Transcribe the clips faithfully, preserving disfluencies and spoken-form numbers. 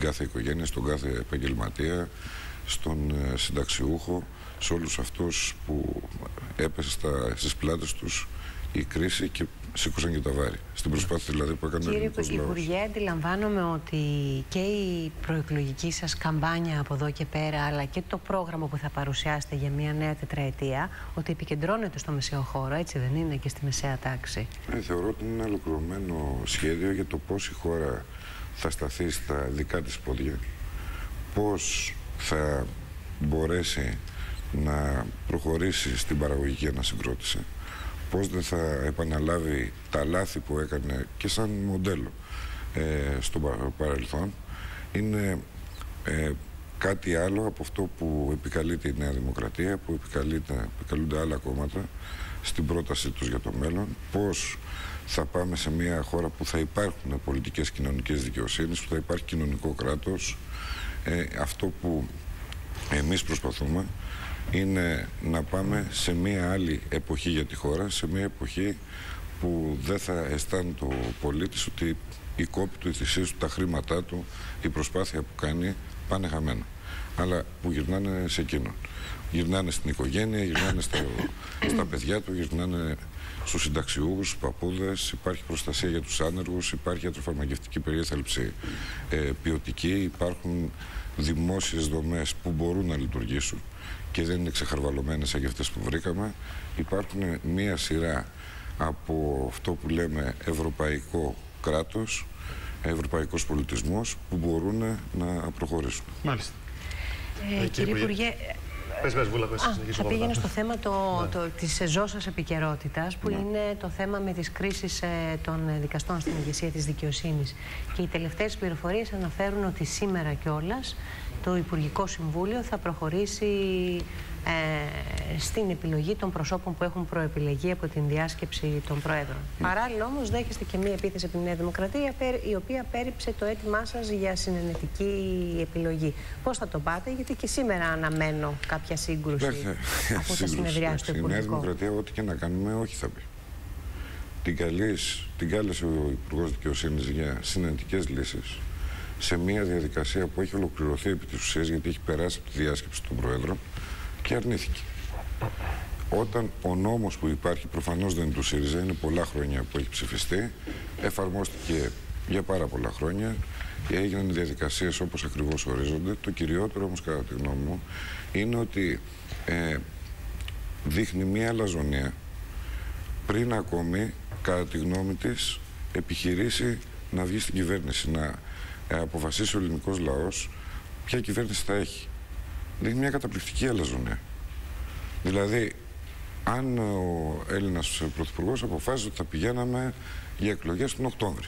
κάθε οικογένεια, στον κάθε επαγγελματία, στον ε, συνταξιούχο, σε όλους αυτούς που έπεσε στα, στις πλάτες τους η κρίση και σήκωσαν και τα βάρη. Στην προσπάθεια δηλαδή που έκανε ο ελληνικός λαός. Κύριε Υπουργέ, αντιλαμβάνομαι ότι και η προεκλογική σας καμπάνια από εδώ και πέρα, αλλά και το πρόγραμμα που θα παρουσιάσετε για μια νέα τετραετία, ότι επικεντρώνεται στο μεσαίο χώρο, έτσι δεν είναι, και στη μεσαία τάξη? Ε, θεωρώ ότι είναι ένα ολοκληρωμένο σχέδιο για το πώς η χώρα θα σταθεί στα δικά της πόδια, πώς θα μπορέσει να προχωρήσει στην παραγωγική ανασυγκρότηση, πώς δεν θα επαναλάβει τα λάθη που έκανε και σαν μοντέλο ε, στο παρελθόν. Είναι ε, κάτι άλλο από αυτό που επικαλείται η Νέα Δημοκρατία, που επικαλούνται άλλα κόμματα στην πρότασή τους για το μέλλον. Πώς θα πάμε σε μια χώρα που θα υπάρχουν πολιτικές κοινωνικές δικαιοσύνης, που θα υπάρχει κοινωνικό κράτος. Ε, αυτό που εμείς προσπαθούμε είναι να πάμε σε μια άλλη εποχή για τη χώρα, σε μια εποχή που δεν θα αισθάνεται ο πολίτης ότι η κόπη του, η θυσία του, τα χρήματά του, η προσπάθεια που κάνει πάνε χαμένα, αλλά που γυρνάνε σε εκείνον. Γυρνάνε στην οικογένεια, γυρνάνε στα, στα παιδιά του, γυρνάνε στους συνταξιούχους, στους παππούδες, υπάρχει προστασία για τους άνεργους, υπάρχει ιατροφαρμακευτική περίθαλψη ε, ποιοτική, υπάρχουν δημόσιες δομές που μπορούν να λειτουργήσουν και δεν είναι ξεχαρβαλωμένες σαν και αυτές που βρήκαμε. Υπάρχουν μία σειρά από αυτό που λέμε ευρωπαϊκό κράτος, ευρωπαϊκός πολιτισμός, που μπορούν να προχωρήσουν. Μάλιστα. Ε, κύριε Υπουργέ, Πες, πες, Βούλα, πες, Α, θα πήγαινε στο θέμα το, ναι. το, της ζώσας επικαιρότητας, που ναι. είναι το θέμα με τις κρίσεις ε, των δικαστών στην ηγεσία της δικαιοσύνης. Και οι τελευταίες πληροφορίες αναφέρουν ότι σήμερα κιόλας το Υπουργικό Συμβούλιο θα προχωρήσει ε, στην επιλογή των προσώπων που έχουν προεπιλεγεί από την διάσκεψη των Προέδρων. Mm. Παράλληλα όμως δέχεστε και μία επίθεση από τη Νέα Δημοκρατία, η οποία πέριψε το αίτημά σας για συνενετική επιλογή. Πώς θα το πάτε, γιατί και σήμερα αναμένω κάποια σύγκρουση από τα συνεδριάσεις του Υπουργικού. Η Νέα Δημοκρατία, ό,τι και να κάνουμε, όχι θα πει. Την, καλής, την κάλεσε ο Υπουργός Δικαιοσύνης για συνενετικές λύσεις σε μια διαδικασία που έχει ολοκληρωθεί επί της ουσίας, γιατί έχει περάσει από τη διάσκεψη των Προέδρων, και αρνήθηκε. Όταν ο νόμος που υπάρχει, προφανώς δεν είναι του ΣΥΡΙΖΑ, είναι πολλά χρόνια που έχει ψηφιστεί, εφαρμόστηκε για πάρα πολλά χρόνια, έγιναν οι διαδικασίες όπως ακριβώς ορίζονται. Το κυριότερο όμως, κατά τη γνώμη μου, είναι ότι ε, δείχνει μία αλαζονία πριν ακόμη, κατά τη γνώμη της, επιχειρήσει να βγει στην κυβέρνηση, να ε, αποφασίσει ο ελληνικός λαός ποια κυβέρνηση θα έχει. Δείχνει μια καταπληκτική αλαζονία. Δηλαδή, αν ο Έλληνας Πρωθυπουργός αποφάσισε ότι θα πηγαίναμε για εκλογές τον Οκτώβρη,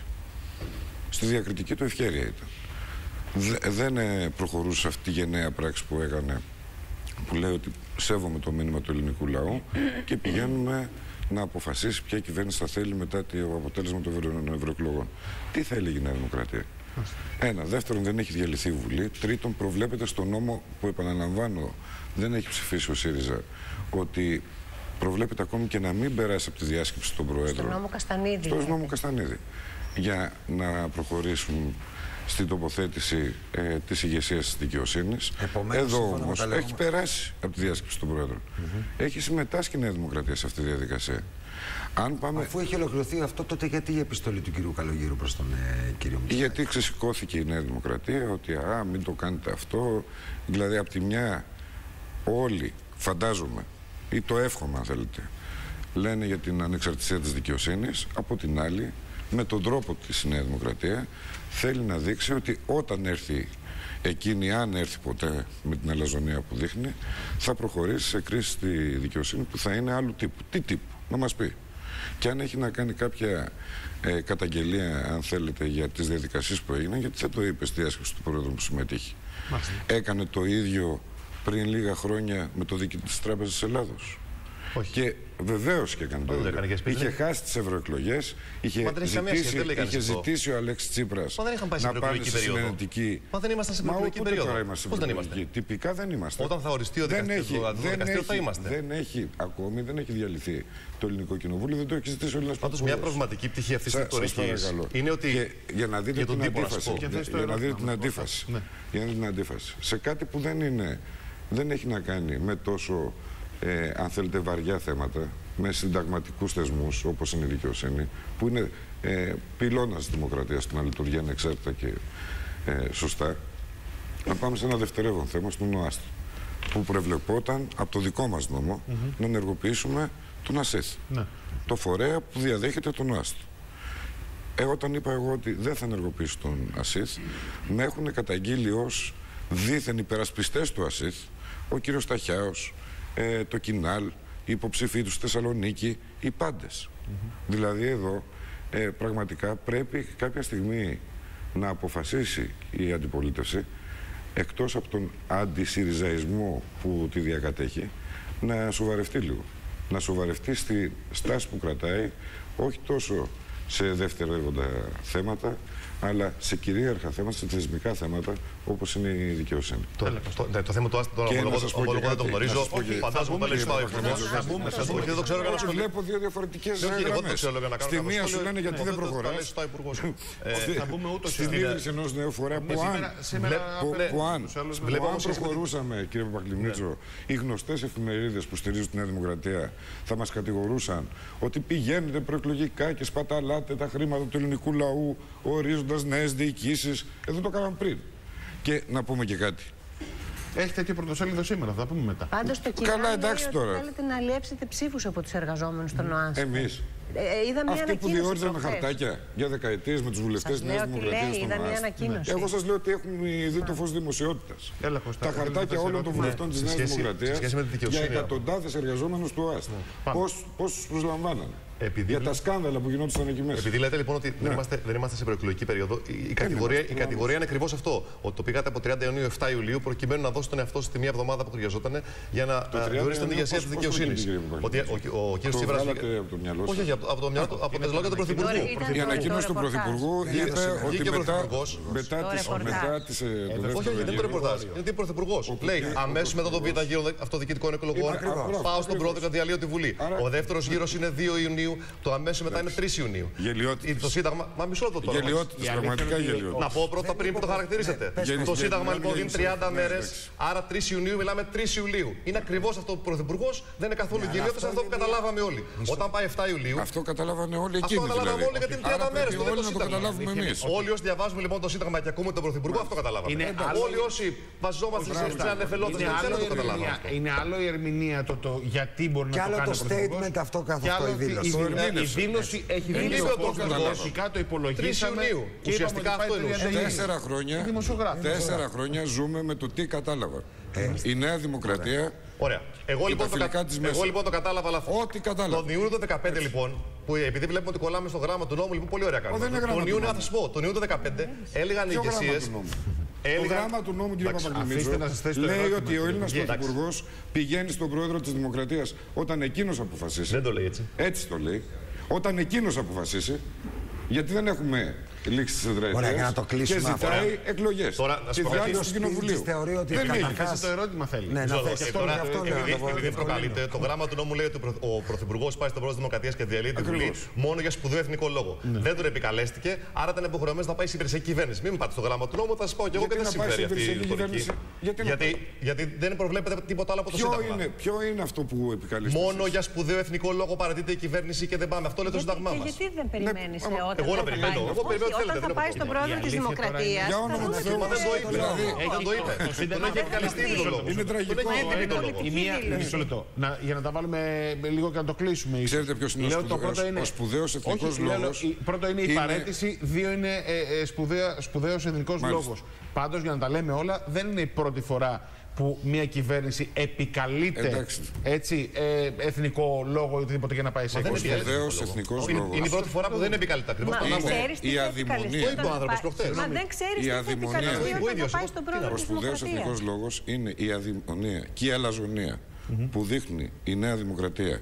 στη διακριτική του ευχέρεια ήταν. Δε, δεν προχωρούσε σε αυτή τη γενναία πράξη που έκανε, που λέει ότι σέβομαι το μήνυμα του ελληνικού λαού και πηγαίνουμε να αποφασίσει ποια κυβέρνηση θα θέλει μετά το αποτέλεσμα των ευρωεκλογών. Τι θα έλεγε η Νέα Δημοκρατία? Ένα. Δεύτερον, δεν έχει διαλυθεί η Βουλή. Τρίτον, προβλέπεται στο νόμο που, επαναλαμβάνω, δεν έχει ψηφίσει ο ΣΥΡΙΖΑ, ότι προβλέπεται ακόμη και να μην περάσει από τη διάσκεψη των Προέδρων. Στον νόμο Καστανίδη. Στον νόμο Καστανίδη. Για να προχωρήσουν στην τοποθέτηση ε, της ηγεσίας της δικαιοσύνης. Εδώ όμως έχει περάσει από τη διάσκεψη των Προέδρων. Mm-hmm. Έχει συμμετάσχει η Νέα Δημοκρατία σε αυτή τη διαδικασία. Αν πάμε... Αφού έχει ολοκληρωθεί αυτό, τότε γιατί η επιστολή του κυρίου Καλογύρου προς τον ε, κύριο Μητσοτάκη? Γιατί ξεσηκώθηκε η Νέα Δημοκρατία ότι α, μην το κάνετε αυτό. Δηλαδή, από τη μια, όλοι φαντάζομαι, ή το εύχομαι αν θέλετε, λένε για την ανεξαρτησία της δικαιοσύνης. Από την άλλη, με τον τρόπο της η Νέα Δημοκρατία θέλει να δείξει ότι όταν έρθει εκείνη, αν έρθει ποτέ με την αλαζονία που δείχνει, θα προχωρήσει σε κρίση στη δικαιοσύνη που θα είναι άλλου τύπου. Τι τύπου, να μας πει. Και αν έχει να κάνει κάποια ε, καταγγελία, αν θέλετε, για τις διαδικασίες που έγιναν, γιατί δεν το είπε στη διάσκεψη του Πρόεδρου που συμμετείχε. Μάλιστα. Έκανε το ίδιο πριν λίγα χρόνια με το διοικητή της Τράπεζας της Ελλάδος. Όχι. Και βεβαίως και έκανε το ίδιο. Είχε χάσει τις ευρωεκλογές, είχε, ζητήσει, είχε ζητήσει ο Αλέξης Τσίπρας να πάνε στη συνενετική. Μα δεν ήμασταν σε προεκλογική περίοδο. Πώς δεν είμαστε? Τυπικά δεν είμαστε. Όταν θα οριστεί ο δικαστήριο θα είμαστε. Δεν έχει ακόμη, δεν έχει διαλυθεί το Ελληνικό Κοινοβούλιο, δεν το έχει ζητήσει ο Έλληνας Πάντως μια προβληματική πτυχή αυτής της ρητορικής είναι ότι για να δείτε την αντίφαση, για να δείτε την αντίφαση, για να δείτε την αντίφαση, σε κάτι που δεν είναι, δεν έχει να κάνει με τόσο, ε, αν θέλετε, βαριά θέματα, με συνταγματικούς θεσμούς όπως είναι η δικαιοσύνη, που είναι ε, πυλώνας της δημοκρατίας του να λειτουργεί ανεξάρτητα και ε, σωστά, να πάμε σε ένα δευτερεύον θέμα, στον ΟΑΣΤ, που προβλεπόταν από το δικό μας νόμο mm-hmm. να ενεργοποιήσουμε τον ΑΣΕΘ, ναι. το φορέα που διαδέχεται τον ΟΑΣΤ. Ε, όταν είπα εγώ ότι δεν θα ενεργοποιήσω τον ΑΣΕΘ, με έχουν καταγγείλει ως δίθεν υπερασπιστές του ΑΣΕΘ ο κύριος Ταχιάος, ε, το Κινάλ, οι υποψήφοι του στη Θεσσαλονίκη, οι πάντες. Mm-hmm. Δηλαδή εδώ ε, πραγματικά πρέπει κάποια στιγμή να αποφασίσει η αντιπολίτευση, εκτός από τον αντισυριζαϊσμό που τη διακατέχει, να σοβαρευτεί λίγο. Να σοβαρευτεί στη στάση που κρατάει, όχι τόσο σε δευτερεύοντα θέματα, αλλά σε κυρίαρχα θέματα, σε θεσμικά θέματα, όπως είναι η δικαιοσύνη. Το, το, το, το θέμα του Άστη, τώρα εγώ δεν το γνωρίζω. Φαντάζομαι ότι θα το δεν το ξέρω για να σου βλέπω δύο διαφορετικές γραμμές. Στη μία σου λένε γιατί δεν προχωράς. Θα μπούμε ούτως στην ίδρυση ενός νέου φορέα που αν προχωρούσαμε, κύριε Παπακλημίτσο, οι γνωστές εφημερίδες που στηρίζουν τη Νέα Δημοκρατία θα μας κατηγορούσαν ότι πηγαίνετε προεκλογικά και σπαταλάτε τα χρήματα του ελληνικού λαού, ορίζοντας νέες διοικήσεις. Εδώ το κάναμε πριν. Και να πούμε και κάτι. Έχει τέτοιο πρωτοσέλιδο σήμερα, θα πούμε μετά. Πάντως το κοινό Καλά, εντάξει τώρα. Θέλετε να αλλιέψετε ψήφους από τους εργαζόμενους στον ΟΑΣΤ. Εμείς. Ε, είδα μια Αυτοί που διόριζαν με χαρτάκια για δεκαετίες με τους βουλευτές της Νέας Δημοκρατίας στον ΟΑΣΤ. Εγώ σας λέω ότι έχουν δει το φως δημοσιότητας. Τα χαρτάκια όλων των βουλευτών της Νέας Δημοκρατίας για εκατοντάδες εργαζόμενους του ΟΑΣΤ. Πώς τους προσλαμβάνανε. Επειδή... Για τα σκάνδαλα που γινόντουσαν εκεί μέσα. Επειδή λέτε λοιπόν ότι ναι. δεν, είμαστε, δεν είμαστε σε προεκλογική περίοδο, η, η, κατηγορία, η κατηγορία είναι ακριβώς αυτό. Ότι το πήγατε από τριάντα Ιουνίου εφτά Ιουλίου προκειμένου να δώσετε τον εαυτό στη μία εβδομάδα που χρειαζόταν για να διορίσετε την ηγεσία της δικαιοσύνης. Ότι ο κ. Τσίπρας. Όχι, όχι, από το μυαλό του, από τα λόγια του Πρωθυπουργού. Η ανακοίνωση του Πρωθυπουργού είπε ότι μετά τις. Όχι, όχι, δεν είναι το ρεπορτάζ. Είναι ότι ο Πρωθυπουργός λέει αμέσως μετά τον β' γύρο αυτοδιοικητικών εκλογών πάω στον πρώτο και διαλύω τη Βουλή. Ο δεύτερος γύρος είναι δύο Ιουνίου. Το αμέσως μετά είναι τρεις Ιουνίου. Γελιότητες. Το Σύνταγμα. Μα μισό λεπτό τώρα. Γελιότητες, πραγματικά γελιότητες. Να πω πρώτα πριν που το χαρακτηρίσετε. Το Σύνταγμα λοιπόν δίνει τριάντα μέρες, άρα τρεις Ιουνίου μιλάμε τρεις Ιουλίου. Είναι ακριβώς αυτό που ο Πρωθυπουργός δεν είναι καθόλου γελιότητες, αυτό που καταλάβαμε όλοι. Όταν πάει εφτά Ιουλίου. Αυτό καταλάβανε όλοι εκείνοι. Αυτό καταλάβαμε όλοι γιατί είναι τριάντα μέρες. Όλοι να το καταλάβουμε εμείς. Όλοι όσοι διαβάζουμε λοιπόν το Σύνταγμα και ακούμε τον Πρωθυπουργό, αυτό καταλάβαμε. Όλοι όσοι βασιζόμαστε σε ανεφελότητες δεν ξέρουν το καταλάβαμε. Είναι άλλο η ερμηνεία το γιατί μπορεί να το κάνει. Και άλλο το statement αυτό καθ' αυτό η δήλωση. Η δήλωση έχει δει το ουσιαστικά το υπολογίσαμε. Και ουσιαστικά αυτό είναι. Τέσσερα χρόνια, τέσσερα χρόνια ζούμε με το τι κατάλαβα. Η Νέα Δημοκρατία. Ωραία. Εγώ λοιπόν, το, κα... Εγώ λοιπόν το κατάλαβα λάθος. Ό,τι κατάλαβα. Τον Ιούνιο του δεκαπέντε λοιπόν, που επειδή βλέπουμε ότι κολλάμε στο γράμμα του νόμου, λοιπόν πολύ ωραία κάνουμε. Τον Ιούνιο, θα σα πω, τον Ιούνιο του δεκαπέντε έλεγαν οι ηγεσίες. Το γράμμα του νόμου, κύριε Παπακλημίτσο, λέει ότι ο Έλληνας Πρωθυπουργός πηγαίνει στον Πρόεδρο της Δημοκρατίας όταν εκείνος αποφασίσει. Δεν το λέει έτσι. Έτσι το λέει. Όταν εκείνος αποφασίσει, γιατί δεν έχουμε λήξει τις εδραετίες και ζητάει εκλογές. Τώρα, να τη διάρκεια του Κοινοβουλίου. Θεωρεί ότι δεν καταρχάς το ερώτημα θέλει. Ναι, να θέσει τώρα, αυτό επειδή προκαλείται, το γράμμα του νόμου λέει ότι ο Πρωθυπουργός πάει στον Πρόεδρο της Δημοκρατίας και διαλύει τη Βουλή μόνο για σπουδαίο εθνικό λόγο. Δεν τον επικαλέστηκε, άρα ήταν υποχρεωμένος να πάει σε υπηρεσιακή κυβέρνηση. Μην πάτε στο γράμμα του νόμου, θα σας πω και εγώ και δεν συμφέρει αυτή η ρητορική. Γιατί δεν προβλέπεται τίποτα άλλο από το Σύνταγμα. Ποιο είναι αυτό που επικαλείστε? Μόνο για σπουδαίο εθνικό λόγο παρατείται η κυβέρνηση και δεν πάμε. Αυτό λέει το Σύνταγμά μας. Γιατί δεν περιμένει όταν. Εγώ να περιμένω. Όταν θα πάει στον Πρόεδρο της Δημοκρατίας. Για όνομα του Θεού. Μα δεν το είπε. Δεν το είπε. Τον έχει επικαλεστεί το λόγο. Είναι τραγικό. Μισό λεπτό. Για να τα βάλουμε λίγο και να το κλείσουμε. Ξέρετε ποιος είναι ο σπουδαίος εθνικός λόγος? Πρώτο είναι η παραίτηση, δύο είναι σπουδαίος εθνικός λόγος. Πάντως, για να τα λέμε όλα, δεν είναι η πρώτη φορά που μια κυβέρνηση επικαλείται έτσι, ε, εθνικό λόγο ή οτιδήποτε για να πάει σε εκλογές. Ο σπουδαίος εθνικός λόγος. Είναι η πρώτη φορά που δεν επικαλείται ακριβώς. Η αδημονία. Μα δεν ξέρεις τι θα επικαλεστεί όταν θα πάει στον Πρόεδρο της Δημοκρατίας. Ο σπουδαίος εθνικός λόγος είναι η αδημονία και η αλαζονία που δείχνει η Νέα Δημοκρατία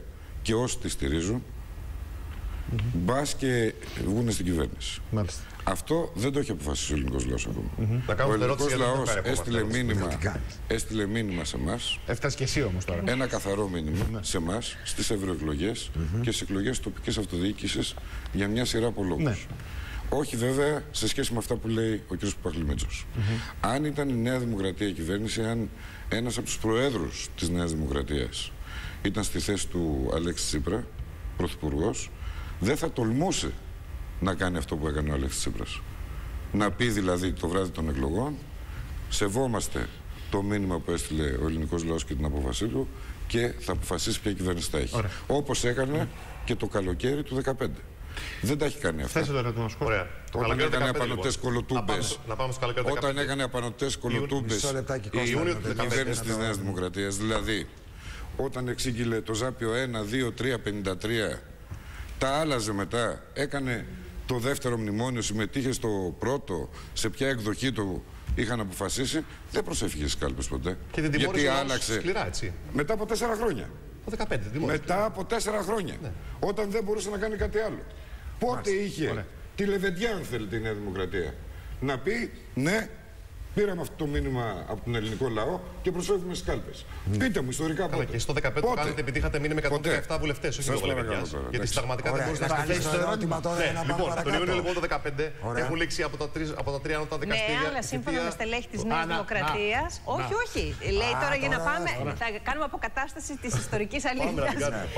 και όσοι τη στηρίζουν, mm-hmm. μπας και βγουν στην κυβέρνηση. Μάλιστα. Αυτό δεν το έχει αποφασίσει ο ελληνικός λαός ακόμα. Mm-hmm. Ο ελληνικός λαός έστειλε μήνυμα, έστειλε μήνυμα σε εμάς. Έφτασε και εσύ όμως τώρα. Ένα καθαρό μήνυμα mm-hmm. σε εμάς στις ευρωεκλογές mm-hmm. και στις εκλογές τοπικής αυτοδιοίκησης για μια σειρά από λόγους. Ναι. Όχι βέβαια σε σχέση με αυτά που λέει ο κ. Παπαχλημίτσος. Mm-hmm. Αν ήταν η Νέα Δημοκρατία η κυβέρνηση, αν ένας από τους προέδρους της Νέας Δημοκρατίας ήταν στη θέση του Αλέξη Τσίπρα, πρωθυπουργός, δεν θα τολμούσε να κάνει αυτό που έκανε ο Αλέξης Τσίπρας. Να πει δηλαδή το βράδυ των εκλογών, σεβόμαστε το μήνυμα που έστειλε ο ελληνικός λαός και την απόφασή του και θα αποφασίσει ποια κυβέρνηση θα έχει. Ωραία. Όπως έκανε και το καλοκαίρι του δεκαπέντε. Δεν τα έχει κάνει αυτά. Θέσαι το ερώτημα σου. Ωραία. Όταν έκανε απανωτές κολοτούμπες, όταν έκανε απανωτές κολοτούμπες η κυβέρνηση της Νέας Δημοκρατίας, δηλαδή όταν εξήγηλε το Ζάπιο ένα, δύο, τρία, πενήντα τρία, τα άλλαζε μετά, έκανε το δεύτερο μνημόνιο, συμμετείχε στο πρώτο, σε ποια εκδοχή του είχαν αποφασίσει, δεν προσέφυγε στις κάλπες ποτέ. Και την γιατί άλλαξε σκληρά, έτσι. Μετά από τέσσερα χρόνια. Το δεκαπέντε, μετά από τέσσερα χρόνια. Ναι. Όταν δεν μπορούσε να κάνει κάτι άλλο. Πότε Μάλιστα. είχε Ωραία. τη λεβεντιά, αν θέλετε, η Νέα Δημοκρατία να πει ναι, πήραμε αυτό το μήνυμα από τον ελληνικό λαό και προσφεύγουμε στις κάλπες. Mm. Πείτε μου ιστορικά πότε. Και στο δεκαπέντε το κάνετε επειδή είχατε μείνει με εκατόν δεκαεπτά βουλευτές, όχι το λεβεντιάς. Γιατί συνταγματικά δεν μπορούσε να στηρίξει το ερώτημα τώρα. Λοιπόν, τον Ιούνιο λοιπόν το δεκαπέντε έχουν λήξει από τα τρία ανώτατα δικαστήρια. Ναι, αλλά σύμφωνα με στελέχη της Νέας Δημοκρατίας. Όχι, όχι. Λέει τώρα για να πάμε. Θα κάνουμε αποκατάσταση της ιστορικής αλήθειας.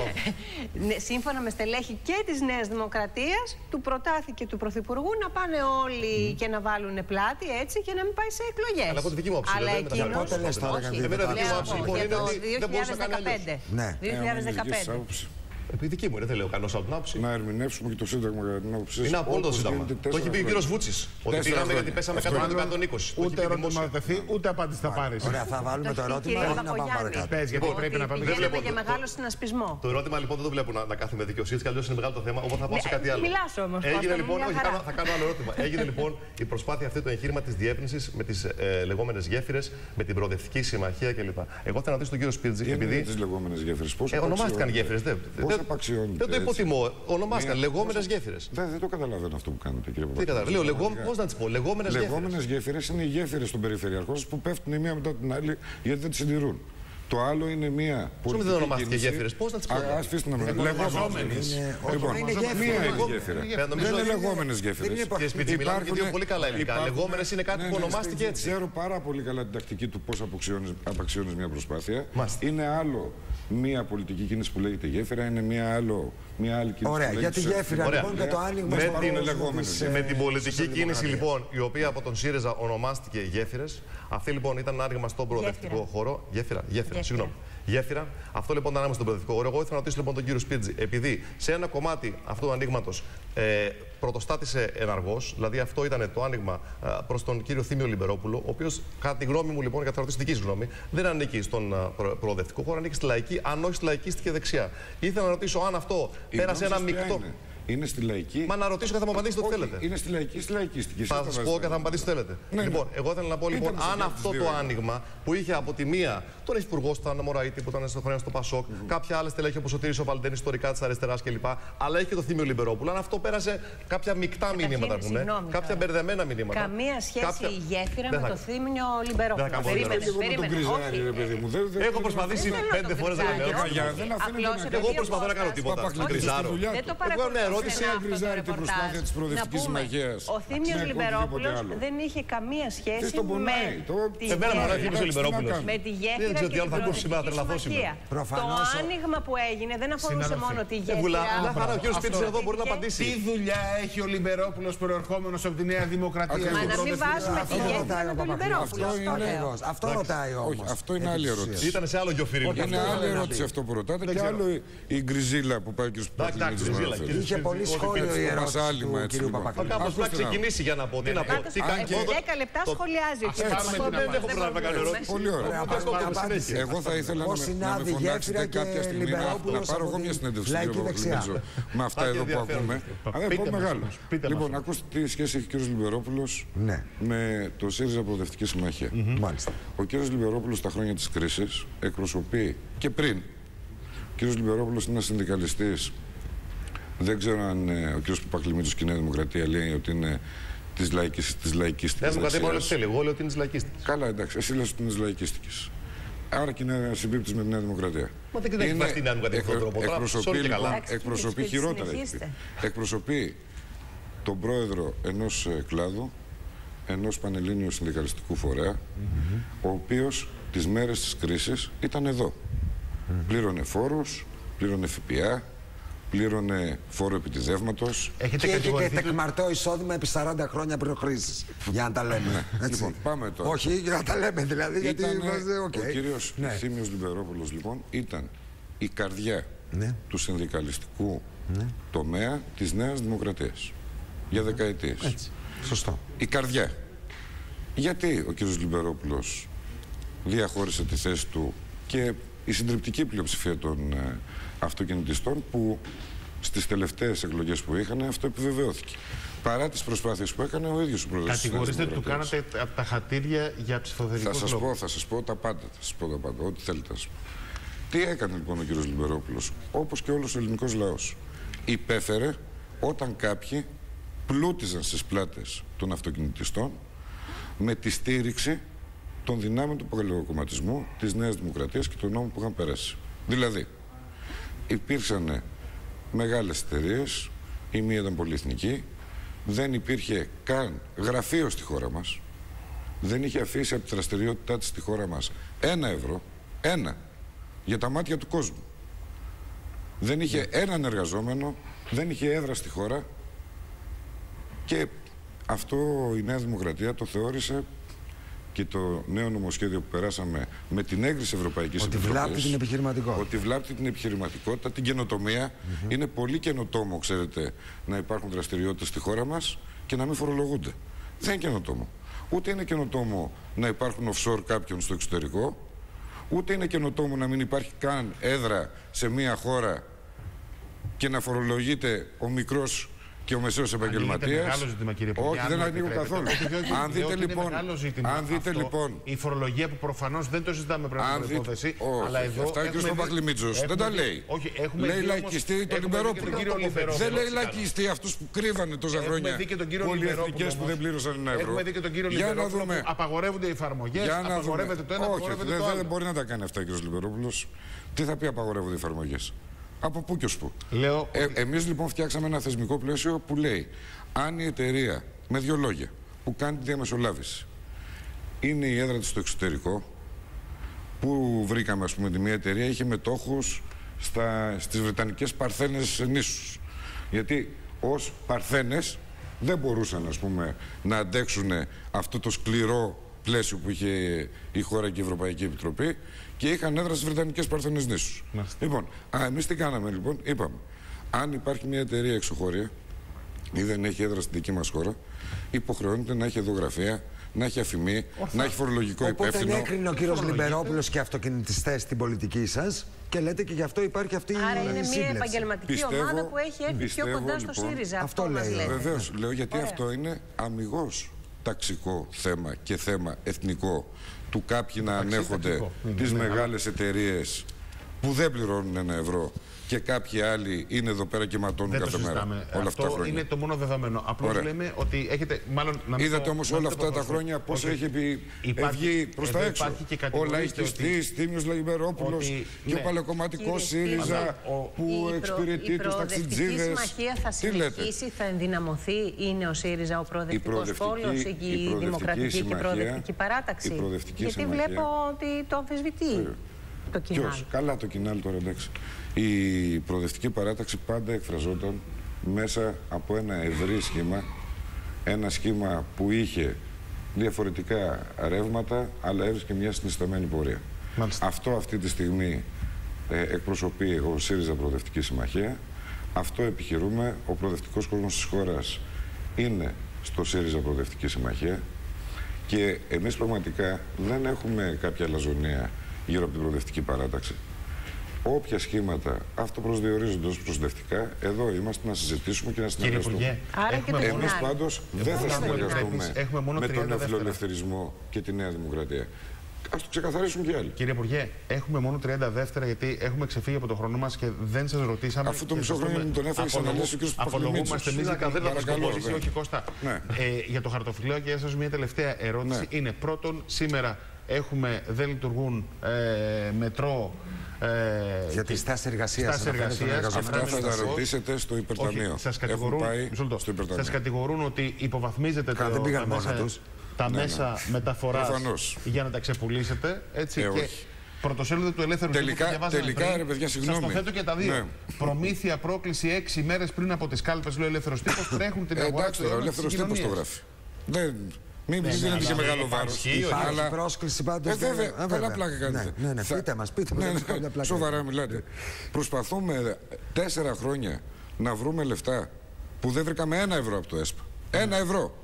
Σύμφωνα με στελέχη και της Νέας Δημοκρατίας, του προτάθηκε του Πρωθυπουργού να πάνε όλοι και να βάλουν πλάτη έτσι και να μην πάει σε εκλογές. Αλλά από τη δική μου άποψη. Αλλά εκείνος... Πότε λες τώρα για Για το δύο χιλιάδες δεκαπέντε. Ναι. δύο χιλιάδες δεκαπέντε. Επί δική μου, δεν λέω κανένα άλλο την άποψη. Να ερμηνεύσουμε και το Σύνταγμα κατά την άποψή σας. Είναι απόλυτο Σύνταγμα. Το έχει πει ο κύριος Βούτσης. Ότι πήγαμε γιατί πέσαμε κάτω από εκατόν είκοσι. Ούτε ερώτημα θα τεθεί, ούτε απάντηση θα πάρει. Ωραία, θα βάλουμε το ερώτημα να πάμε παρακάτω. Πες, γιατί πρέπει να πάμε παρακάτω. Για μεγάλο συνασπισμό. Το ερώτημα λοιπόν δεν το βλέπω να κάθουμε δικαιοσύνη, και αλλιώς είναι μεγάλο το θέμα. Οπότε θα πάω σε κάτι άλλο. Μιλάς όμως. Έγινε λοιπόν, θα κάνω άλλο ερώτημα. Έγινε λοιπόν η προσπάθεια αυτή, το εγχείρημα της διεύρυνσης με τις λεγόμενες γέφυρες, με την προοδευτική συμμαχία κλπ. Εγώ θα ρωτήσω τον κύριο Σπίρτζη, επειδή. Τι λεγόμενες γέφυρες, πώς ονομάστηκαν γέφυρες. Δεν το υποτιμώ. Ονομάστηκαν λεγόμενες γέφυρες. Δεν το καταλαβαίνω αυτό που κάνετε, κύριε Παπαδάκη. Τι καταλαβαίνω. Λέω, πώς να τις πω, λεγόμενες γέφυρες. Λεγόμενες γέφυρες είναι οι γέφυρες των περιφερειακών που πέφτουν η μία μετά την άλλη γιατί δεν τις συντηρούν. Το άλλο είναι μία πολιτική. Δεν ονομάστηκε γέφυρες. Πώς να τις πω. Αφήστε να με λεγόμενες. Λοιπόν, μία γέφυρα. Δεν είναι λεγόμενες γέφυρες. Υπάρχουν δύο πολύ καλά ελληνικά. Λεγόμενες είναι κάτι που ονομάστηκε έτσι. Ξέρω πάρα πολύ καλά την τακτική του πώς απαξιώνεις μια προσπάθεια. Είναι άλλο μία πολιτική κίνηση που λέγεται γέφυρα, είναι μία, άλλο, μία άλλη κίνηση. Ωραία, που για τη γέφυρα λοιπόν και το άνοιγμα με, την, με την πολιτική κίνηση λοιπόν, η οποία από τον ΣΥΡΙΖΑ ονομάστηκε γέφυρες, αυτή λοιπόν ήταν άνοιγμα στον προοδευτικό χώρο. Γέφυρα, γέφυρα, γέφυρα. συγγνώμη. Γέφυρα. Αυτό λοιπόν ήταν άνοιγμα στον προοδευτικό χώρο. Εγώ ήθελα να ρωτήσω λοιπόν τον κύριο Σπίρτζη, επειδή σε ένα κομμάτι αυτού του ανοίγματος ε, πρωτοστάτησε εναργός, δηλαδή αυτό ήταν το άνοιγμα ε, προς τον κύριο Θήμιο Λιμπερόπουλο, ο οποίος, κατά τη γνώμη μου λοιπόν, για θα ρωτήσω δική γνώμη, δεν ανήκει στον ε, προ, προοδευτικό χώρο, ανήκει στη λαϊκή, αν όχι στη λαϊκίστικη δεξιά. Ήθελα να ρωτήσω αν αυτό η πέρασε ένα μεικτό. Είναι. Είναι στη λαϊκή. Μα να ρωτήσω και θα μου απαντήσετε ό,τι θέλετε. Είναι στη λαϊκή, στη λαϊκίστικη. Θα σα πω και θα μου απαντήσετε ό,τι θέλετε. Ναι, λοιπόν, εγώ θέλω να πω λοιπόν, αν αυτό το άνοιγμα που είχε από τη μία τον Υφυπουργό του Μωραήτη που ήταν στο χρόνο στο Πασόκ, mm -hmm. κάποια άλλα στελέχη όπω ο Τήρης ο Βαλντένη ιστορικά τη αριστερά κλπ. Αλλά έχει και το Θήμιο Λιμπερόπουλο. Αν αυτό πέρασε κάποια μεικτά μηνύματα που είναι, κάποια μπερδεμένα μηνύματα. Καμία σχέση η γέφυρα με το Θήμιο Λιμπερόπουλο. Έχω προσπαθήσει πέντε φορέ να κάνω ερώτηση. Εγώ προσπαθώ να κάνω τίποτα. Δεν το παρακολουθώ. Την προσπάθεια της προοδευτικής συμμαχίας. Ο Θήμιος Λιμπερόπουλος δεν είχε καμία σχέση με τη γέφυρα και την προοδευτική συμμαχία. Το άνοιγμα που έγινε δεν αφορούσε μόνο τη γέφυρα. Μια χαρά, ο κύριος Σπίρτζης εδώ μπορεί να απαντήσει. Τι δουλειά έχει ο Λιμπερόπουλος προερχόμενος από τη Νέα Δημοκρατία? Μα να μην βάζουμε τη γέφυρα με τον Λιμπερόπουλο. Αυτό ρωτάει όμως. Αυτό είναι άλλη ερώτηση. Ήταν σε άλλο γιοφύρι. Είναι άλλη ερώτηση αυτό που ρωτάτε και άλλο η γκριζίλα που πάει ο κύριος Παπαδάκης. Είχε πολύ σχόλιο η ερώτηση του κύριου Παπακλήτου. Κάπως να ξεκινήσει για να πω. Τι να πω. δέκα λεπτά σχολιάζει ο κύριος Παπακλήτου. Δεν έχω πρόβλημα να κάνω ερώτηση. Πολύ ωραία. Εγώ θα ήθελα να με φωνάξετε κάποια στιγμή να πάρω εγώ μια συνέντευξη με αυτά εδώ που ακούμε. Αλλά είναι μεγάλο. Λοιπόν, ακούστε τι σχέση έχει ο κύριος Λιμπερόπουλος με το ΣΥΡΙΖΑ Προοδευτική Συμμαχία. Ο κύριος Λιμπερόπουλος στα χρόνια της κρίσης εκπροσωπεί και πριν κύριος Λιμπερόπουλος είναι ένας συνδικαλιστής. Δεν ξέρω αν ε, ο κύριος Παπακλημίτσος και η Νέα Δημοκρατία λέει ότι είναι της λαϊκίστικης δεξιάς. Νέα Δημοκρατία μόνο θέλει. Εγώ λέω ότι είναι της λαϊκίστικης. Καλά, εντάξει. Εσύ λες ότι είναι της λαϊκίστικης. Άρα και είναι συμπίπτης με τη Νέα Δημοκρατία. Μα δεν έχει βαστεί η Νέα Δημοκρατία με αυτόν τον τρόπο. Εκπροσωπεί, λοιπόν, εκπροσωπεί χειρότερα. Εκπροσωπεί τον πρόεδρο ενός κλάδου, ενός πανελλήνιου συνδικαλιστικού φορέα, mm-hmm. ο οποίος τις μέρες της κρίσης ήταν εδώ. Mm-hmm. Πλήρωνε φόρους, πλήρωνε ΦΠΑ, πλήρωνε φόρο επιτιδεύματος. Και έχει και τεκμαρτό εισόδημα επί σαράντα χρόνια πριν κρίσης. Για να τα λέμε. Λοιπόν, πάμε τώρα. Όχι, για να τα λέμε δηλαδή. Γιατί Ήτανε, είμαστε, okay. Ο κύριος ναι. Θήμιος Λιμπερόπουλος λοιπόν ήταν η καρδιά ναι. του συνδικαλιστικού ναι. τομέα της Νέας Δημοκρατίας. Για δεκαετίες. Έτσι. Σωστό. Η καρδιά. Γιατί ο κύριος Λιμπερόπουλος διαχώρισε τη θέση του και η συντριπτική πλειοψηφία των ε, αυτοκινητιστών που στις τελευταίες εκλογές που είχαν αυτό επιβεβαιώθηκε. Παρά τις προσπάθειες που έκανε ο ίδιος ο πρόεδρος. Κατηγορείτε ότι του κάνατε τα χατήρια για ψηφοδελικούς λόγους. Θα σας λόγους. πω, θα σας πω τα πάντα. Θα σας πω τα πάντα, ό,τι θέλετε να σας πω. Τι έκανε λοιπόν ο κύριος Λιμπερόπουλος, όπως και όλος ο ελληνικός λαός. Υπέφερε όταν κάποιοι πλούτιζαν στις πλάτες των αυτοκινητιστών με τη στήριξη των δυνάμεων του παγαλαιοκομματισμού, της Νέας Δημοκρατίας και των νόμων που είχαν περάσει. Δηλαδή, υπήρξαν μεγάλες εταιρείες, η μία ήταν πολυεθνική, δεν υπήρχε καν γραφείο στη χώρα μας, δεν είχε αφήσει από τη δραστηριότητά της στη χώρα μας ένα ευρώ, ένα, για τα μάτια του κόσμου. Δεν είχε έναν εργαζόμενο, δεν είχε έδρα στη χώρα και αυτό η Νέα Δημοκρατία το θεώρησε και το νέο νομοσχέδιο που περάσαμε με την έγκριση Ευρωπαϊκής Επιτροπής. Ότι βλάπτει την επιχειρηματικότητα. Ότι βλάπτει την επιχειρηματικότητα, την καινοτομία. Mm-hmm. Είναι πολύ καινοτόμο, ξέρετε, να υπάρχουν δραστηριότητες στη χώρα μας και να μην φορολογούνται. Δεν είναι καινοτόμο. Ούτε είναι καινοτόμο να υπάρχουν offshore κάποιον στο εξωτερικό, ούτε είναι καινοτόμο να μην υπάρχει καν έδρα σε μία χώρα και να φορολογείται ο μικρός και ο μεσαίος επαγγελματίας. Μεγάλο ζήτημα, κύριε Παπαδάκη. Όχι, δεν ανοίγω καθόλου. Αν δείτε λοιπόν. Αν δείτε λοιπόν. Η φορολογία που προφανώς δεν το συζητάμε πριν από την υπόθεση. Αλλά εδώ. Αυτά ο κ. Παπακλημίτσος δεν τα λέει. Όχι, έχουμε λέει λαϊκιστή τον Λιμπερόπουλο. Δεν λέει λαϊκιστή αυτούς που κρύβανε τόσα χρόνια. Πολυεθνικές που δεν πλήρωσαν ένα ευρώ. Έχουμε δει και τον κύριο Λιμπερόπουλο που απαγορεύονται οι εφαρμογές. Απαγορεύεται το ένα, απαγορεύεται το άλλο. Δεν μπορεί να τα κάνει αυτά ο κ. Λιμπερόπουλος. Τι θα πει απαγορεύονται οι εφαρμογές? Από πού και ως πού. Λέω... Ε, εμείς λοιπόν φτιάξαμε ένα θεσμικό πλαίσιο που λέει αν η εταιρεία, με δύο λόγια, που κάνει τη διαμεσολάβηση είναι η έδρα της στο εξωτερικό, που βρήκαμε ας πούμε τη μία εταιρεία είχε μετόχους στα, στις Βρετανικές Παρθένες νήσους. Γιατί ως Παρθένες δεν μπορούσαν ας πούμε να αντέξουν αυτό το σκληρό πλαίσιο που είχε η χώρα και η Ευρωπαϊκή Επιτροπή και είχαν έδρα στις Βρετανικές Παρθένες νήσους. Λοιπόν, εμείς τι κάναμε λοιπόν, είπαμε, αν υπάρχει μια εταιρεία εξωχώρια ή δεν έχει έδρα στην δική μας χώρα, υποχρεώνεται να έχει εδώ γραφεία, να έχει αφημί, να έχει φορολογικό υπεύθυνο. Οπότε έκρινε ο κύριος Λιμπερόπουλος και αυτοκινητιστές στην πολιτική σας και λέτε και γι' αυτό υπάρχει αυτή η σύμπλεξη. Άρα είναι μια επαγγελματική πιστεύω, ομάδα που έχει έρθει πιστεύω, πιο κοντά στο λοιπόν, ΣΥΡΙΖΑ. Αυτό, αυτό μας λέει. Βεβαίως, λέω γιατί Ωραία. αυτό είναι αμιγώς ταξικό θέμα και θέμα εθνικό του κάποιοι να ανέχονται τις μεγάλες εταιρείες που δεν πληρώνουν ένα ευρώ και κάποιοι άλλοι είναι εδώ πέρα και ματώνουν κάθε μέρα. Όλα αυτό αυτά τα χρόνια. Είναι το μόνο δεδομένο. Απλώς λέμε ότι έχετε. Μάλλον, να είδατε όμως όλα αυτά τα χρόνια πώς έχει επι... βγει προς τα έξω. Ο λαϊκιστής Θήμιος Λιμπερόπουλος και ο παλαιοκομματικός ΣΥΡΙΖΑ που εξυπηρετεί τους ταξιτζίδες. Η συμμαχία θα συνεχίσει, θα ενδυναμωθεί. Είναι ο ΣΥΡΙΖΑ ο προοδευτικός πόλος, η δημοκρατική και προοδευτική παράταξη. Γιατί βλέπω ότι το αμφισβητεί. Το Ποιος? Καλά το κοινάλ τώρα, εντάξει. Η προοδευτική παράταξη πάντα εκφραζόταν μέσα από ένα ευρύ σχήμα, ένα σχήμα που είχε διαφορετικά ρεύματα, αλλά έβρισκε μια συνισταμένη πορεία. Μάλιστα. Αυτό αυτή τη στιγμή ε, εκπροσωπεί ο ΣΥΡΙΖΑ Προοδευτική Συμμαχία. Αυτό επιχειρούμε. Ο προοδευτικός κόσμος της χώρας είναι στο ΣΥΡΙΖΑ Προοδευτική Συμμαχία και εμείς πραγματικά δεν έχουμε κάποια αλαζονία γύρω από την προοδευτική παράταξη. Όποια σχήματα αυτοπροσδιορίζονται ως προοδευτικά, εδώ είμαστε να συζητήσουμε και να συνεργαστούμε. Εμείς πάντως δεν θα συνεργαστούμε με τον νεοφιλελευθερισμό και τη Νέα Δημοκρατία. Ας το ξεκαθαρίσουν και οι άλλοι. Κύριε Υπουργέ, έχουμε μόνο τριάντα δεύτερα γιατί έχουμε ξεφύγει από τον χρόνο μας και δεν σας ρωτήσαμε. Αφού το μισό χρόνο μου τον έφαγε να αναλύσει ο κ. Παπαδημίτσης. Απολογούμαστε εμείς για την παρακολούθηση, όχι Κώστα. Ναι. Ε, για το χαρτοφυλάκιο και σας μια τελευταία ερώτηση. Ναι. Είναι πρώτον, σήμερα έχουμε, δεν λειτουργούν ε, μετρό. Ε, για τη στάση εργασίας. Αυτά θα τα ρωτήσετε στο υπερταμείο. Σας κατηγορούν, κατηγορούν ότι υποβαθμίζετε το, τα μέσα, τα ναι, μέσα ναι. μεταφοράς Προφανώς. για να τα ξεπουλήσετε. Έτσι, ε, και πρωτοσέλιδο του Ελεύθερου τελικά, Τύπου. Τελικά, πριν, ρε παιδιά, συγγνώμη. Σας το θέτω και τα δύο. Ναι. Προμήθεια πρόκληση έξι μέρες πριν από τις κάλπες, λέει ο Ελεύθερος Τύπος, τρέχουν την ε, αγορά. Εντάξει, ο Ελεύθερος Τύπος το γράφει. Δεν... Μην ναι, δίνετε και μεγάλο βάρος. Υπάρχει πρόσκληση πάντως. Ε, βέβαια, καλά πλάκα κάνετε. Ναι, ναι, πείτε μας, πείτε μας. Σοβαρά μιλάτε. Προσπαθούμε τέσσερα χρόνια να βρούμε λεφτά που δεν βρήκαμε ένα ευρώ από το ΕΣΠΑ. Ένα ευρώ.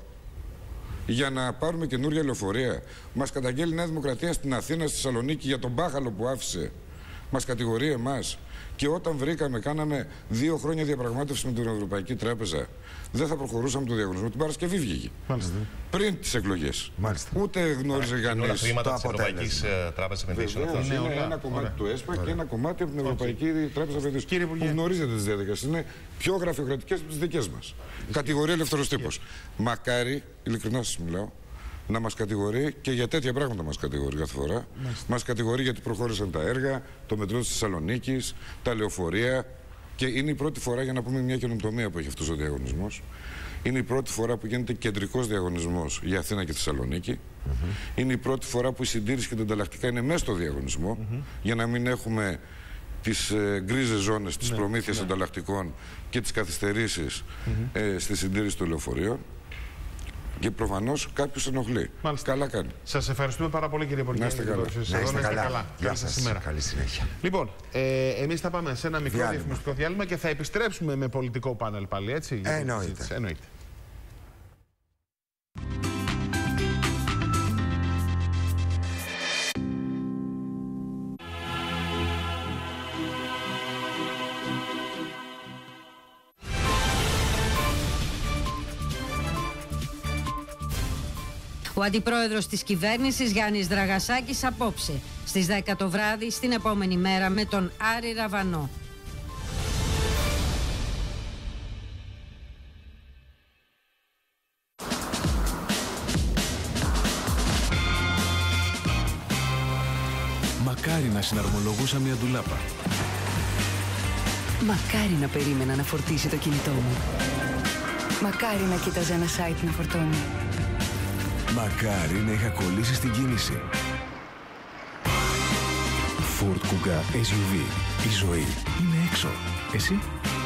Για να πάρουμε καινούργια λεωφορεία. Μας καταγγέλει η Νέα Δημοκρατία στην Αθήνα, στη Θεσσαλονίκη για τον μπάχαλο που άφησε. Μας κατηγορεί εμάς. Και όταν βρήκαμε, κάναμε δύο χρόνια διαπραγμάτευση με την Ευρωπαϊκή Τράπεζα. Δεν θα προχωρούσαμε το διαγωνισμό. Την Παρασκευή βγήκε. Μάλιστα. Πριν τις εκλογές. Μάλιστα. Ούτε γνώριζε κανείς. Όλα χρήματα της Ευρωπαϊκής Τράπεζας Επενδύσεων. Είναι όλα. Ένα κομμάτι Ωραία. του ΕΣΠΑ Ωραία. και ένα κομμάτι από την Ευρωπαϊκή Ωραία. Τράπεζα Επενδύσεων. Που γνωρίζετε τις διαδικασίες. Είναι πιο γραφειοκρατικές από τις δικές μας. Κατηγορεί Ελεύθερος Τύπος. Μακάρι, ειλικρινά σας μιλάω, να μας κατηγορεί και για τέτοια πράγματα μας κατηγορεί κάθε φορά. Μας κατηγορεί γιατί προχώρησαν τα έργα, το μετρό της Θεσσαλονίκης, τα λεωφορεία. Και είναι η πρώτη φορά, για να πούμε μια καινοτομία που έχει αυτός ο διαγωνισμός, είναι η πρώτη φορά που γίνεται κεντρικός διαγωνισμός για Αθήνα και Θεσσαλονίκη. Mm-hmm. Είναι η πρώτη φορά που η συντήρηση και τα ανταλλακτικά είναι μέσα στο διαγωνισμό, mm-hmm. για να μην έχουμε τις ε, γκρίζες ζώνες της ναι, προμήθειας ναι. ανταλλακτικών και τις καθυστερήσεις mm-hmm. ε, στη συντήρηση των λεωφορείων. Και προφανώς κάποιος ενοχλεί. Μάλιστα. Καλά κάνει. Σας ευχαριστούμε πάρα πολύ, κύριε Υπουργέ. Να είστε καλά. Να είστε καλά. Γεια σας. Σήμερα. Καλή συνέχεια. Λοιπόν, ε, εμείς θα πάμε σε ένα μικρό διαφημιστικό διάλειμμα και θα επιστρέψουμε με πολιτικό πάνελ πάλι, έτσι. Εννοείται. Εννοείται. Ο αντιπρόεδρος της κυβέρνησης Γιάννης Δραγασάκης απόψε στις δέκα το βράδυ στην επόμενη μέρα με τον Άρη Ραβανό. Μακάρι να συναρμολογούσα μια ντουλάπα. Μακάρι να περίμενα να φορτίσει το κινητό μου. Μακάρι να κοίταζε ένα site να φορτώνει. Μακάρι να είχα κολλήσει στην κίνηση. Ford Kuga ες γιου βι. Η ζωή είναι έξω. Εσύ?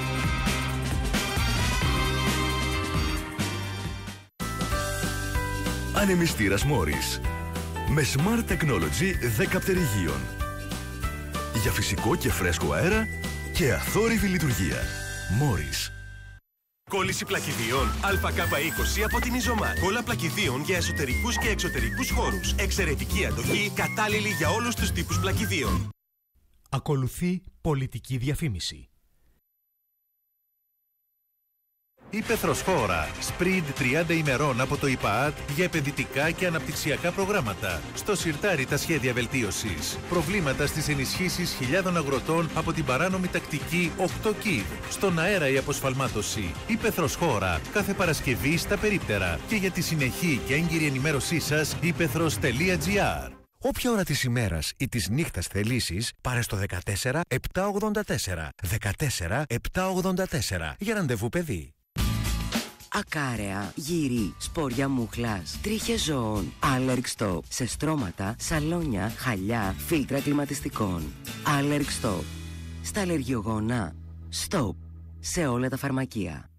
Ανεμιστήρας Morris. Με Smart Technology δέκα πτερυγίων. Για φυσικό και φρέσκο αέρα και αθόρυβη λειτουργία. Morris. Κόλληση πλακιδίων Α Κ είκοσι από την Ιζωμάρ. Κόλλα πλακιδίων για εσωτερικούς και εξωτερικούς χώρους. Εξαιρετική αντοχή, κατάλληλη για όλους τους τύπους πλακιδίων. Ακολουθεί πολιτική διαφήμιση. Ήπεθρος χώρα. Sprint τριάντα ημερών από το ΙΠΑΑΤ για επενδυτικά και αναπτυξιακά προγράμματα. Στο σιρτάρι τα σχέδια βελτίωσης. Προβλήματα στις ενισχύσεις χιλιάδων αγροτών από την παράνομη τακτική οκτώ κι. Στον αέρα η αποσφαλμάτωση. Ήπεθρος χώρα. Κάθε Παρασκευή στα περίπτερα. Και για τη συνεχή και έγκυρη ενημέρωσή σας ήπεθρος τελεία τζι άρ. Όποια ώρα της ημέρας ή της νύχτας θελήσεις, πάρε στο δεκατέσσερα επτακόσια ογδόντα τέσσερα. δεκατέσσερα επτακόσια ογδόντα τέσσερα για ραντεβού παιδί. Ακάρεα, γύρι, σπόρια μούχλας, τρίχες ζώων, Allerg Stop, σε στρώματα, σαλόνια, χαλιά, φίλτρα κλιματιστικών. Allerg Stop. Στα αλλεργιογόνα, Stop. Σε όλα τα φαρμακεία.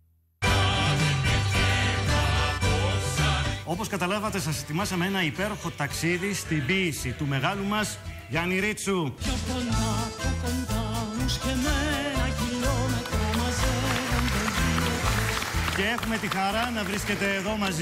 Όπως καταλάβατε, σας ετοιμάσαμε ένα υπέροχο ταξίδι στην ποίηση του μεγάλου μας Γιάννη Ρίτσου. Πιο κοντά, πιο κοντά, μου και ένα χιλιόμετρο μαζεύονται. Και έχουμε τη χαρά να βρίσκεται εδώ μαζί